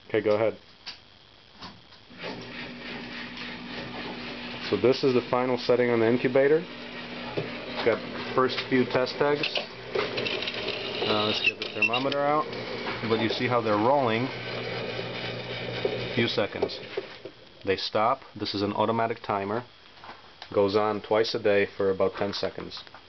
Okay, go ahead. So this is the final setting on the incubator. Got the first few test tags. Let's get the thermometer out. But you see how they're rolling. A few seconds. They stop. This is an automatic timer. Goes on twice a day for about 10 seconds.